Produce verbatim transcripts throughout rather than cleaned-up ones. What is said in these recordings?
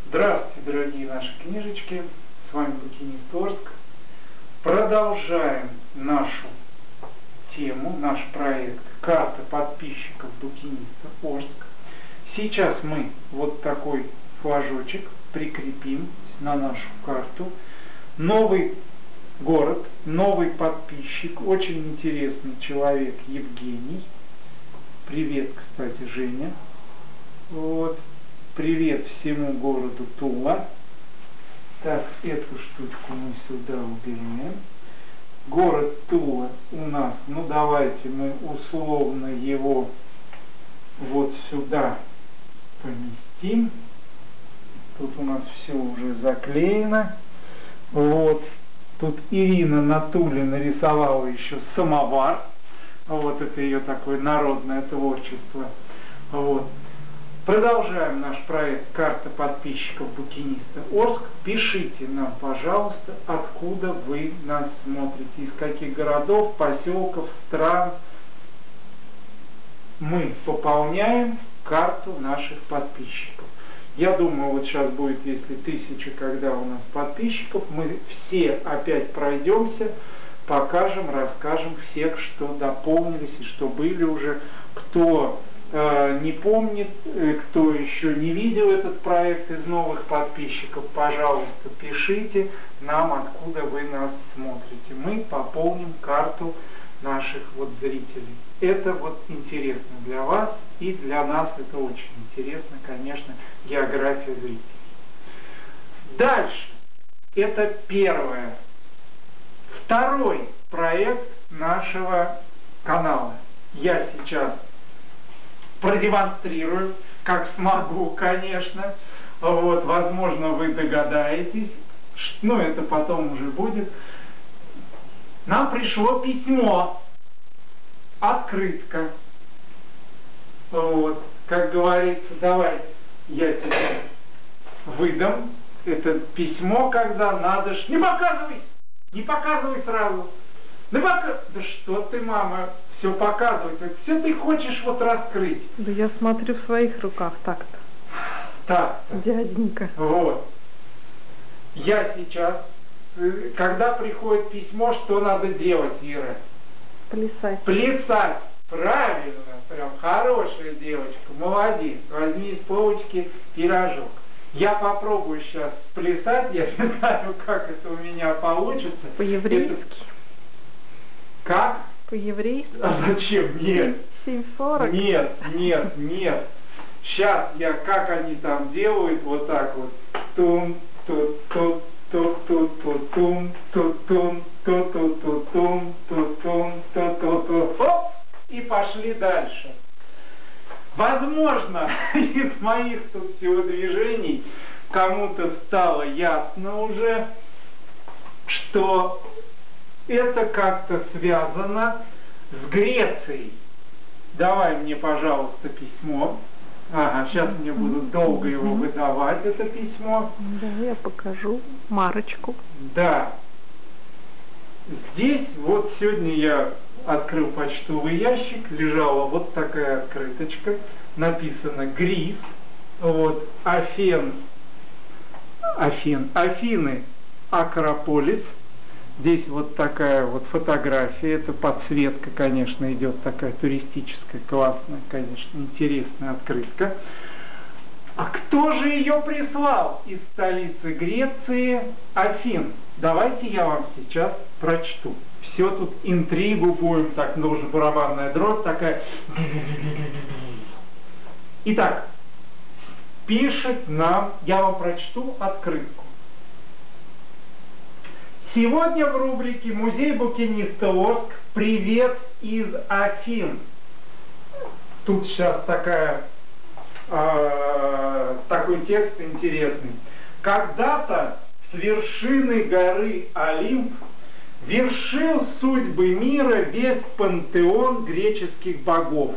Здравствуйте, дорогие наши книжечки, с вами Букинист Орск. Продолжаем нашу тему, наш проект «Карта подписчиков Букиниста Орск». Сейчас мы вот такой флажочек прикрепим на нашу карту. Новый город, новый подписчик, очень интересный человек Евгений. Привет, кстати, Женя. Вот. Привет всему городу Тула. Так, эту штучку мы сюда убираем. Город Тула у нас, ну давайте мы условно его вот сюда поместим. Тут у нас все уже заклеено. Вот. Тут Ирина на Туле нарисовала еще самовар. Вот это ее такое народное творчество. Вот. Продолжаем наш проект «Карта подписчиков Букиниста Орск». Пишите нам, пожалуйста, откуда вы нас смотрите, из каких городов, поселков, стран. Мы пополняем карту наших подписчиков. Я думаю, вот сейчас будет, если тысяча, когда у нас подписчиков, мы все опять пройдемся, покажем, расскажем всех, что дополнились и что были уже, кто не помнит, кто еще не видел этот проект из новых подписчиков, пожалуйста, пишите нам, откуда вы нас смотрите. Мы пополним карту наших вот зрителей. Это вот интересно для вас и для нас это очень интересно, конечно, география зрителей. Дальше. Это первое. Второй проект нашего канала. Я сейчас продемонстрирую, как смогу, конечно. Вот, возможно, вы догадаетесь, но это потом уже будет. Нам пришло письмо, открытка. Вот, как говорится, давай я тебе выдам это письмо, когда надо ж... Не показывай! Не показывай сразу! Ну пока... Да что ты, мама, все показывать. Все ты хочешь вот раскрыть. Да я смотрю в своих руках так-то. Так-то. Дяденька. Вот. Я сейчас, когда приходит письмо, что надо делать, Ира? Плясать. Плясать. Правильно. Прям хорошая девочка. Молодец. Возьми из полочки пирожок. Я попробую сейчас плясать. Я не знаю, как это у меня получится. По-еврейски. Это... Как? По-еврейски? А зачем? Нет. семь сорок? Нет, нет, нет. Сейчас я, как они там делают, вот так вот. Тум, тут, тут, тут, тут, тут, тум, тут, тум, тут, тут, тут, тум, тут, тум, тут, тут, тут. Оп! И пошли дальше. Возможно, из моих тут телодвижений кому-то стало ясно уже, что это как-то связано с Грецией. Давай мне, пожалуйста, письмо. Ага, сейчас мне будут долго его выдавать, это письмо. Да, я покажу марочку. Да. Здесь вот сегодня я открыл почтовый ящик, лежала вот такая открыточка. Написано «Гриф». Вот, Афен, Афин, Афины, Акрополис. Здесь вот такая вот фотография, это подсветка, конечно, идет такая туристическая, классная, конечно, интересная открытка. А кто же ее прислал из столицы Греции, Афин? Давайте я вам сейчас прочту. Все тут интригу будем, так, нужна барабанная дробь такая. Итак, пишет нам, я вам прочту открытку. Сегодня в рубрике «Музей Букиниста Орск» привет из Афин. Тут сейчас такая, э, такой текст интересный. Когда-то с вершины горы Олимп вершил судьбы мира весь пантеон греческих богов.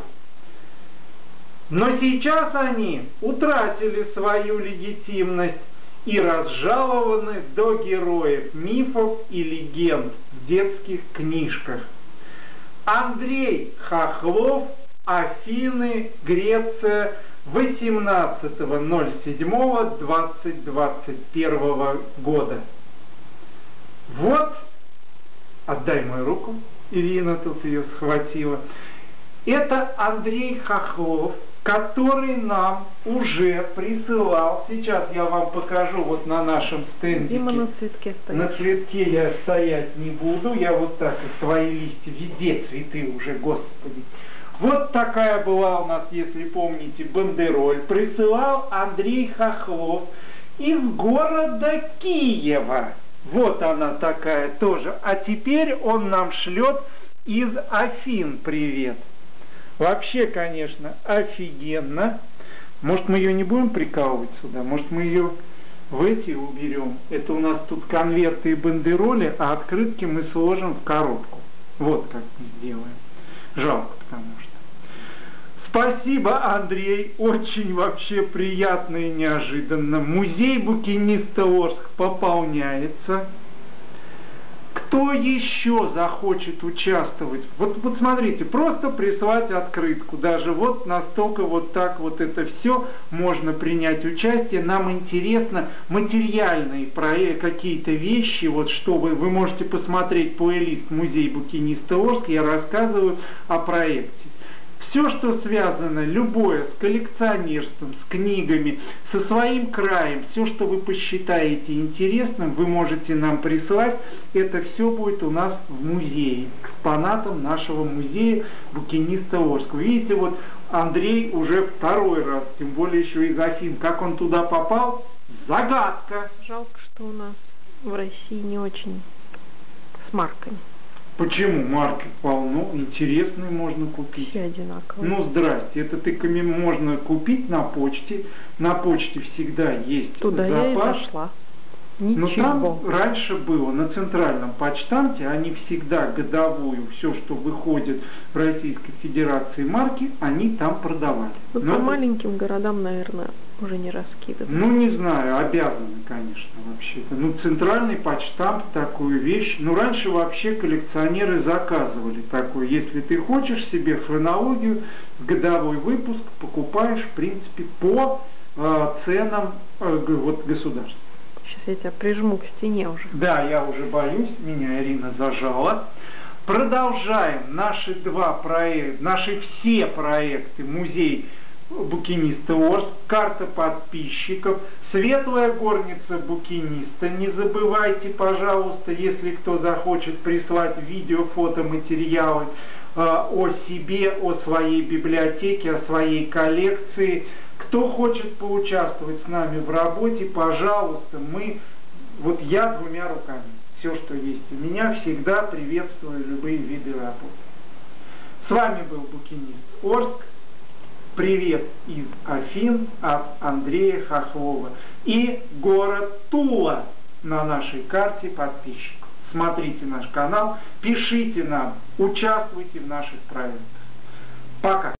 Но сейчас они утратили свою легитимность и разжалованы до героев мифов и легенд в детских книжках. Андрей Хохлов, Афины, Греция, восемнадцатого ноль седьмого двадцать первого года. Вот, отдай мою руку, Ирина тут ее схватила. Это Андрей Хохлов, который нам уже присылал. Сейчас я вам покажу вот на нашем стендике. Дима на цветке стоит. На цветке я стоять не буду. Я вот так и свои листья, везде цветы уже, господи. Вот такая была у нас, если помните, бандероль. Присылал Андрей Хохлов из города Киева. Вот она такая тоже. А теперь он нам шлет из Афин привет. Вообще, конечно, офигенно. Может, мы ее не будем прикалывать сюда? Может, мы ее в эти уберем? Это у нас тут конверты и бандероли, а открытки мы сложим в коробку. Вот как мы сделаем. Жалко, потому что. Спасибо, Андрей. Очень вообще приятно и неожиданно. Музей букиниста Орск пополняется. Кто еще захочет участвовать? Вот, вот смотрите, просто прислать открытку. Даже вот настолько вот так вот это все можно принять участие. Нам интересно материальные какие-то вещи. Вот что вы, вы можете посмотреть плейлист «Музей букиниста Орск». Я рассказываю о проекте. Все, что связано, любое, с коллекционерством, с книгами, со своим краем, все, что вы посчитаете интересным, вы можете нам прислать. Это все будет у нас в музее, экспонатом нашего музея букиниста Орска. Видите, вот Андрей уже второй раз, тем более еще из Афин. Как он туда попал? Загадка. Жалко, что у нас в России не очень с марками. Почему? Марки полно, интересные можно купить. Все одинаковые. Ну, здрасте, это тыками можно купить на почте. На почте всегда есть Туда запас. я и зашла. Ничего. Но там раньше было, на центральном почтамте, они всегда годовую, все, что выходит в Российской Федерации марки, они там продавали. Ну, Но по это... маленьким городам, наверное, уже не раскидывают. Ну, не знаю, обязаны, конечно, вообще-то. Ну, центральный почтамт такую вещь. Ну, раньше вообще коллекционеры заказывали такую. Если ты хочешь себе хронологию, годовой выпуск покупаешь, в принципе, по э, ценам э, вот, государства. Сейчас я тебя прижму к стене уже. Да, я уже боюсь, меня Ирина зажала. Продолжаем наши два проекта, наши все проекты «Музей букиниста Орск», карта подписчиков, светлая горница букиниста. Не забывайте, пожалуйста, если кто захочет прислать видео, фото, материалы э, о себе, о своей библиотеке, о своей коллекции. Кто хочет поучаствовать с нами в работе, пожалуйста, мы, вот я двумя руками, все, что есть у меня, всегда приветствую любые виды работы. С вами был букинист Орск. Привет из Афин от Андрея Хохлова. И город Тула на нашей карте подписчиков. Смотрите наш канал, пишите нам, участвуйте в наших проектах. Пока.